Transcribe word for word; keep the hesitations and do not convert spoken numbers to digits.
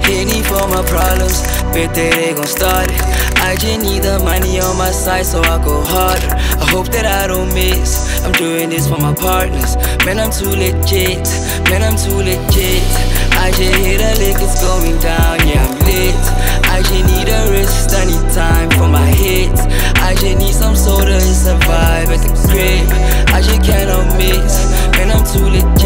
Henny for my problems, bet that they gon' start it. I just need the money on my side so I go harder. I hope that I don't miss, I'm doing this for my partners. Man, I'm too legit, man, I'm too legit. I just hit a lick, it's going down, yeah, I'm lit. I just need a wrist, I need time for my hits. I just need some soda to survive at the crib. I just cannot miss, man, I'm too legit.